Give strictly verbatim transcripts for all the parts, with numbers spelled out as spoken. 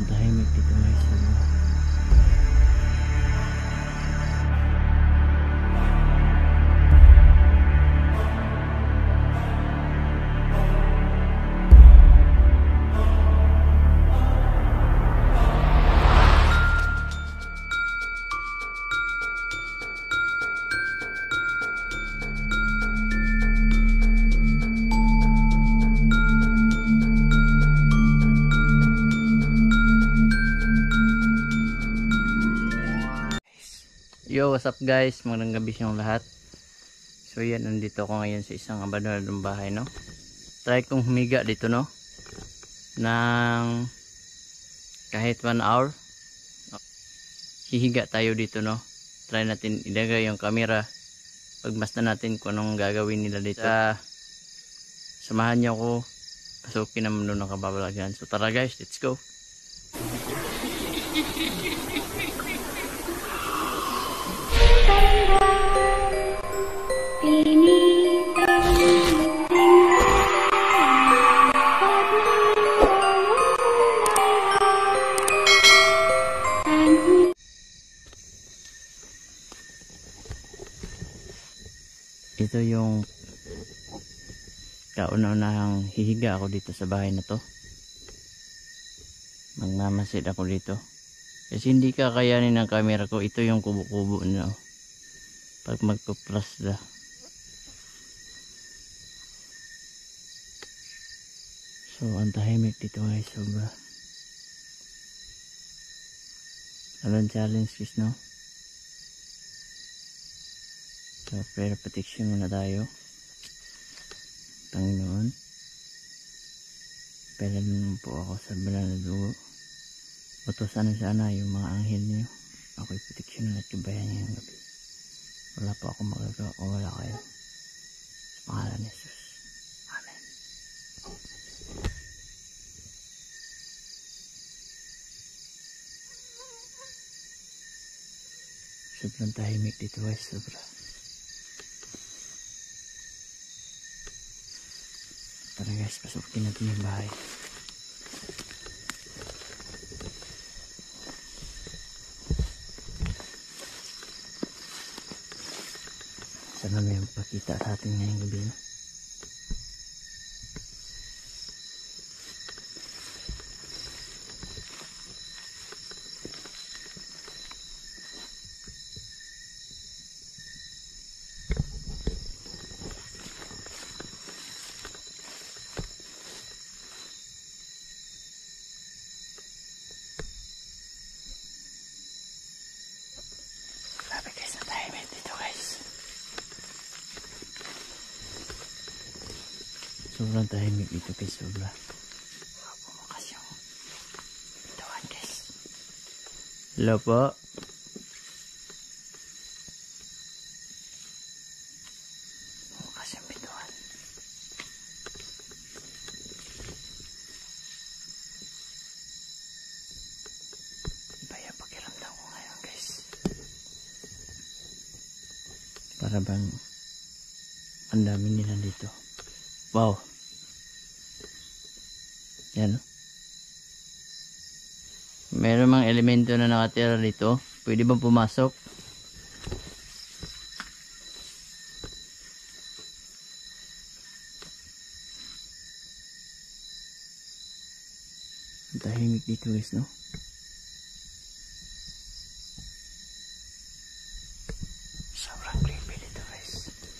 tahimik dito guys. Yo, what's up guys? Magandang gabi sa lahat. So yan, nandito ako ngayon sa isang abandonadong bahay, no. Try kong humiga dito, no, ng kahit one hour. Hihiga tayo dito, no. Try natin ilagay yung camera. Pagmasdan natin kung anong gagawin nila dito. uh, Samahan niyo ako. Pasukin naman doon ng kababalagan. So tara guys, let's go. Ito yung kauna-unahang hihiga ako dito sa bahay na to. Magmamasid ako dito kasi hindi kakayanin ng camera ko. Ito yung kubo-kubo na, no? Pag magpupras da. So ang tahimik dito guys, sobra. Walang challenge guys, no? So prayer protection muna tayo. Panginoon, pwede naman po ako sa banal na dugo. Utusan sana yung mga anghel niyo. Ako'y protection at kabayan ngayong gabi. Wala po ako magagawa kung wala kayo. Sa pangalan ni Jesus. Amen. Sobrang tahimik dito guys, sobra. Tara guys, pasukin natin yung bahay. Sana may magpakita sa atin ngayong gabi, no? Grabe guys, ang tahimik dito guys. Sobrang tahimik dito guys, sobra. Bumukas yung pintuan guys. Hello po. Bumukas yung pintuan. Iba yung pakiramdam ko ngayon guys. Para bang ang dami nila dito. Wow. Yan. Meron mga elemento na nakatira dito. Pwede bang pumasok? Ang tahimik dito guys, no? Sobrang creepy dito guys.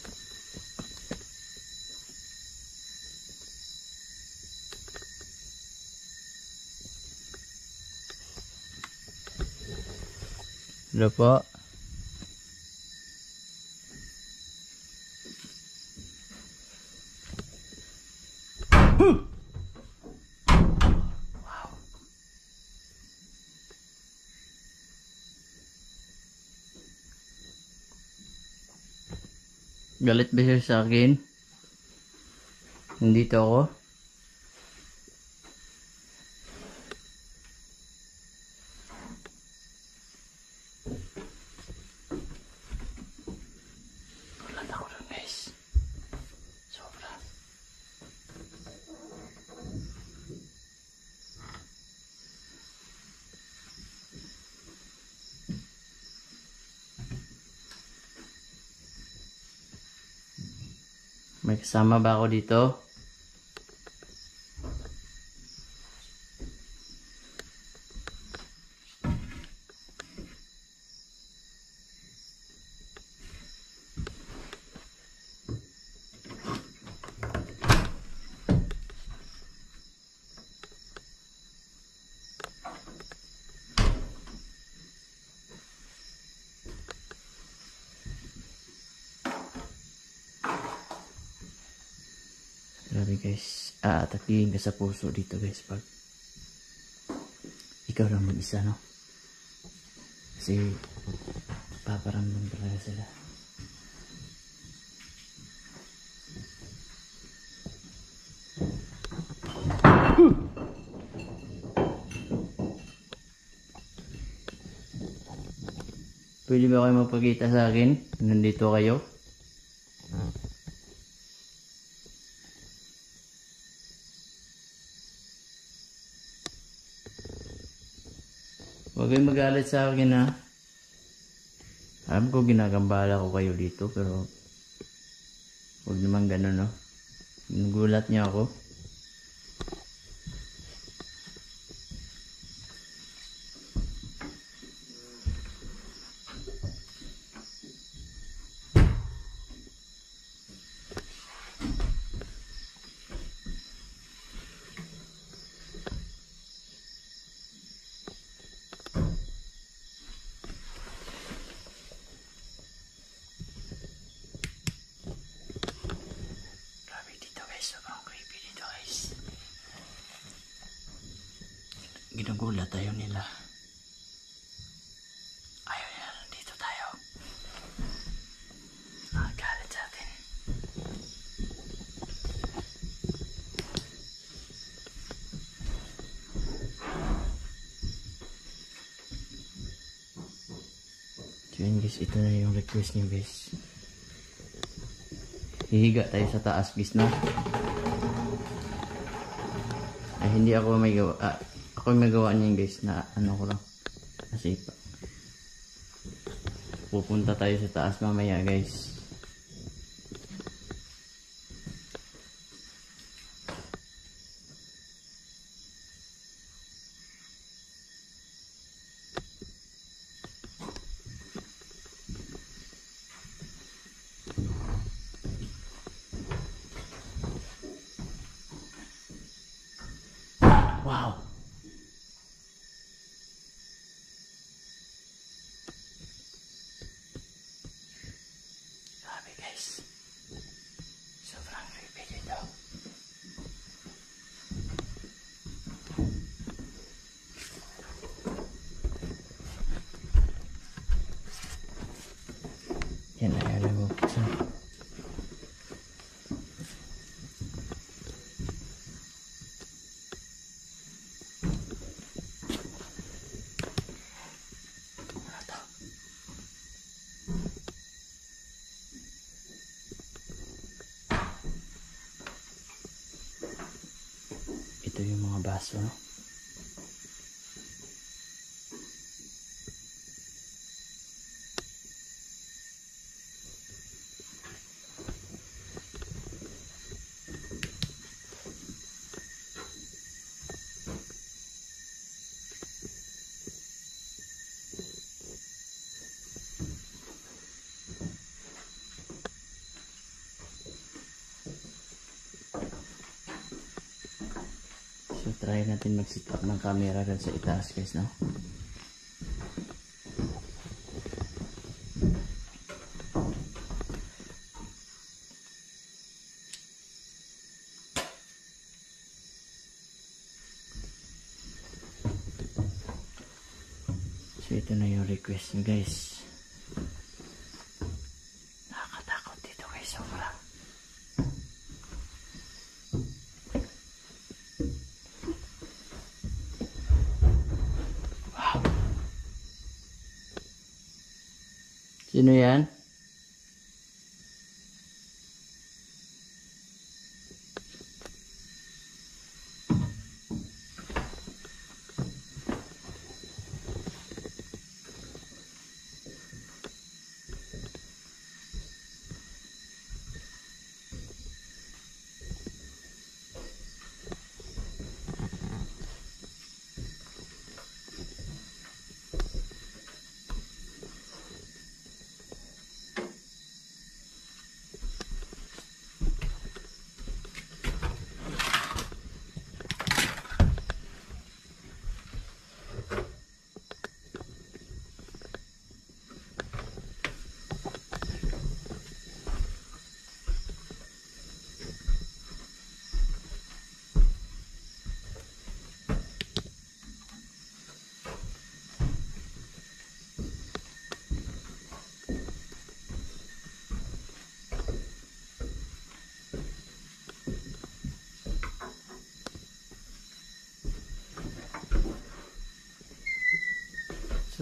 Hello po. Wow. Galit ba siya sa akin? Nandito ako. May kasama ba ako dito? Grabe guys, aatakihin ka sa puso dito guys pag ikaw lang mag-isa, no? Kasi paparamdam talaga sila. Pwede ba kayo magpakita sa akin? Nandito kayo? Huwag kayong magalit sa akin, ha. Alam ko ginagambala ko kayo dito, pero huwag naman ganun, no. Nagulat niyo ako. Ginugulat tayo nila. Ayaw nila nandito tayo. Nakagalit sa atin. So yun guys, ito na yung request niyo guys. Hihiga tayo sa taas guys, no? Ay hindi ako may gawa. Ah, ako may magawa niyan guys na ano ko lang kasi pupunta tayo sa taas mamaya guys. Wow. Sobrang creepy dito. Yan na yan mo. Ito yung mga baso, no? So try natin mag-set up ng camera dun sa itaas guys, no? So ito na yung request nyo guys. Nakakatakot dito guys, sobra. Wow. Sino yan?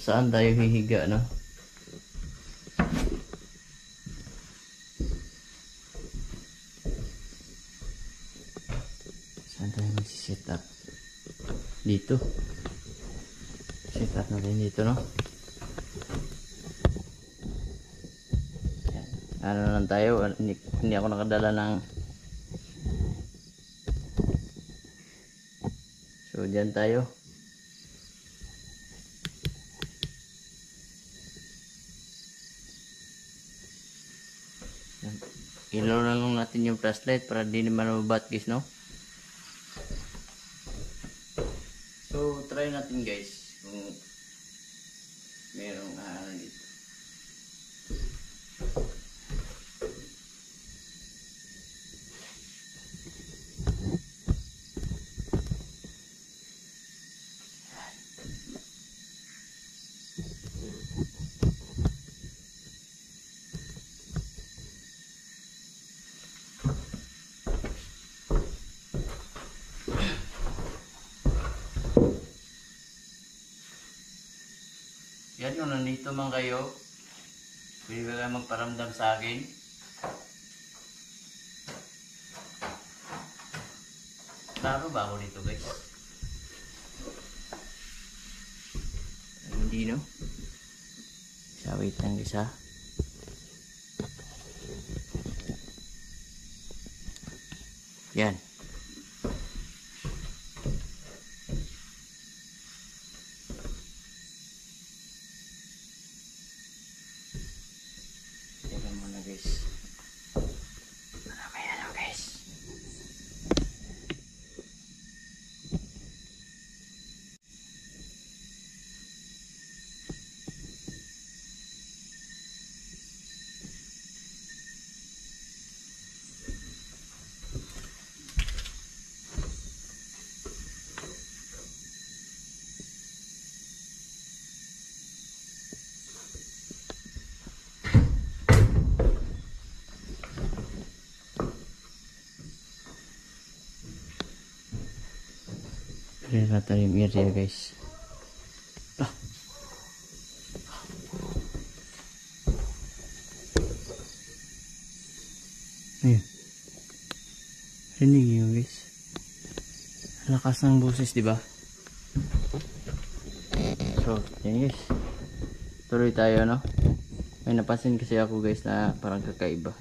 saan tayo hihiga, no? Saan tayo mag-set up? Dito. Set up natin dito, no? Yan. Ano lang tayo, hindi, hindi ako nakadala ng so dyan tayo. Ilaw na lang natin yung flashlight para di naman mabat guys, no? So try natin guys kung merong ano dito. Yan, kung nandito man kayo, pwede ba kayo magparamdam sa akin? Klaro ba ako dito guys? Hindi, no? Isa, wait lang isa. Yan. Clear natin yung area guys. Ah. Ayun. Rinig nyo guys. Lakas ng boses, diba? So, yan guys. Tuloy tayo, no? May napansin kasi ako guys na parang kakaiba.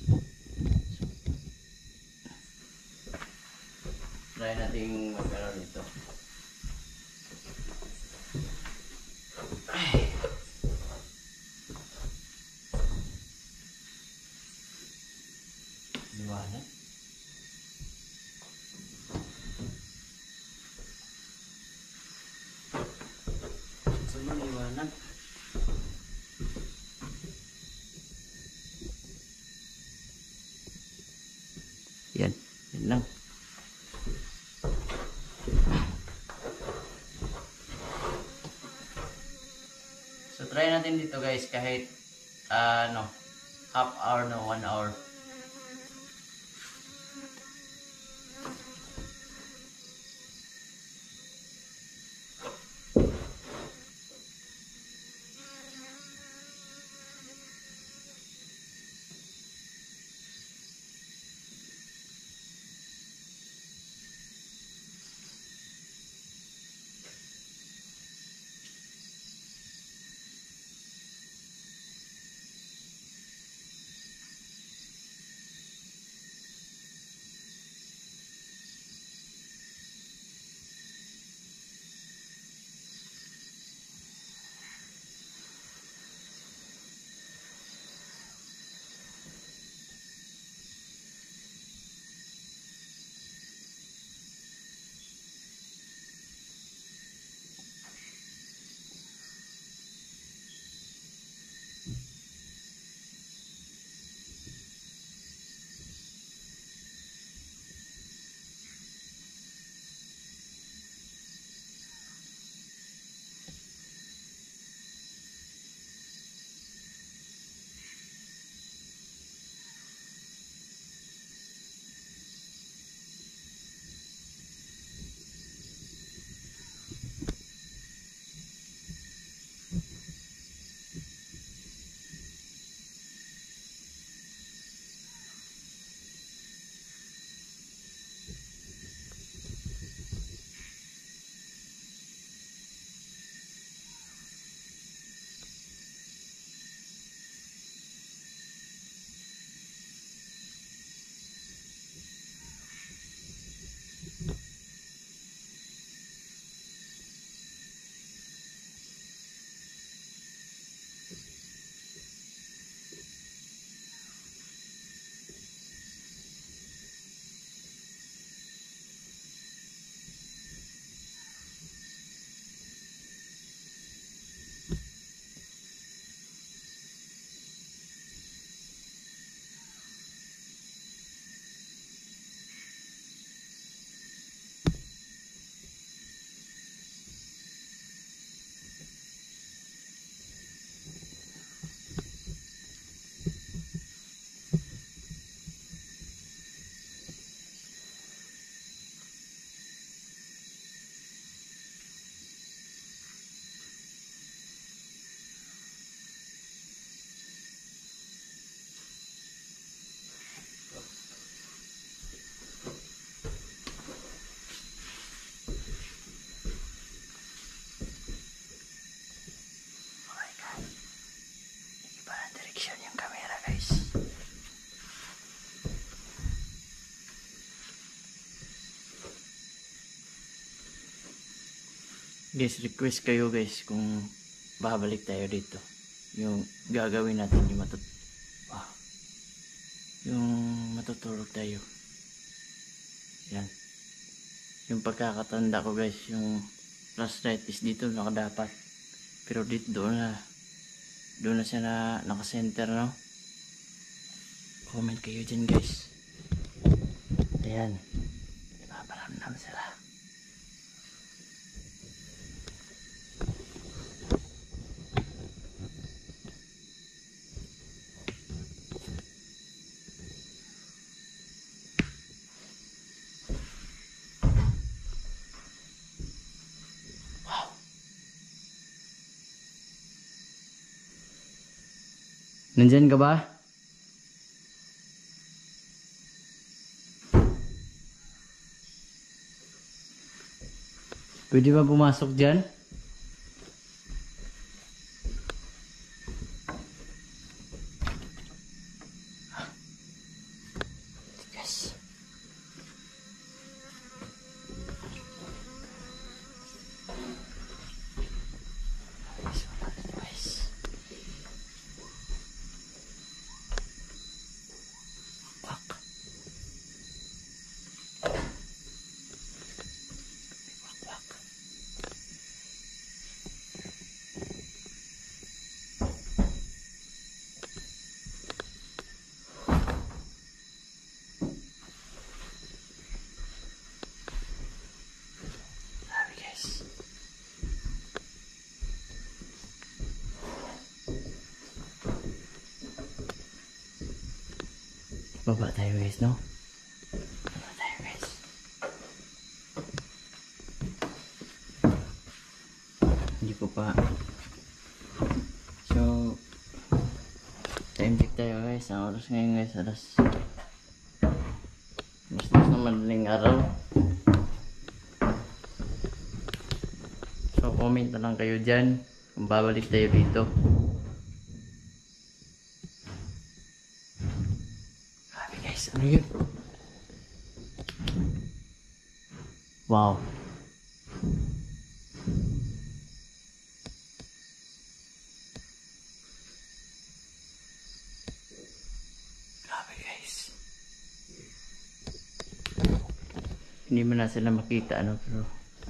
Try natin mag-ano dito. Ay. Liwanag. So yung liwanag. Yan. Yan lang. So try natin dito guys kahit uh, no, half hour no one hour. Guys, request kayo guys kung babalik tayo dito. Yung gagawin natin yung matut ah, yung matutulog tayo. Yan. Yung pagkakatanda ko guys, yung last night is dito nakadapat. Pero dito doon na doon na siya na naka-center, no? Comment kayo dyan guys. Ayan. Paparamdam sila. Nandyan ka ba? Pwede ba pumasok dyan? Yes. Baba tayo guys, no? Baba tayo guys. Hindi ko pa. So, time check tayo guys. Ang oras ngayon guys, alas mas mas na madaling araw. So, comment na lang kayo dyan kung babalik tayo dito. Ano yun? Wow. Grabe guys. Hindi mo na sila makita, ano, pero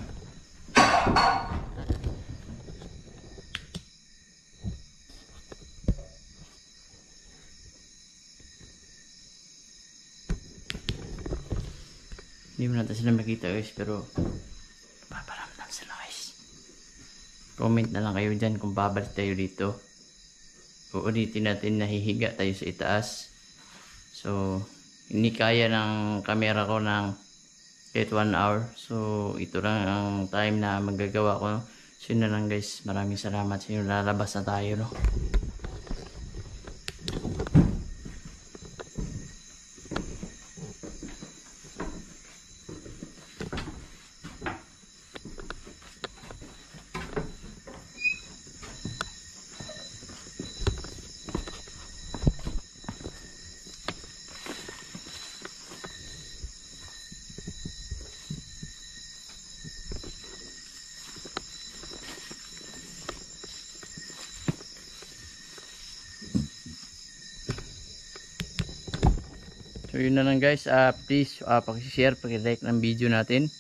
hindi mo natin sila makita guys, pero paparamdam sila guys. Comment na lang kayo dyan kung babalik tayo dito. Uulitin natin, nahihiga tayo sa itaas. So hindi kaya ng camera ko ng kahit one hour. So ito lang ang time na magagawa ko. So yun na lang guys, maraming salamat sa inyo. Lalabas na tayo, no? So yun na lang guys, uh, please uh, pakishare, pakilike ng video natin.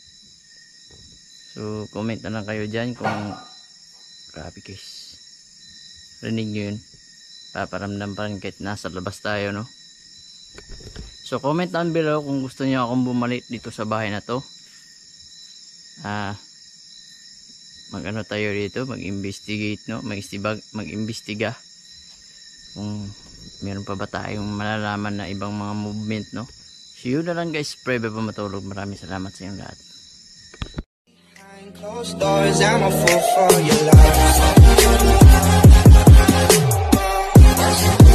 So comment na lang kayo dyan kung grabe guys, rinig nyo yun, paparamdam pa rin kahit nasa labas tayo, no? So comment down below kung gusto nyo akong bumalik dito sa bahay na to. uh, mag ano tayo dito, mag investigate, no? mag imbestiga kung meron pa ba tayong malalaman na ibang mga movement, no? So yun na lang guys, pray ba matulog. Maraming salamat sa inyong lahat. Closed doors, I'm a fool for your love.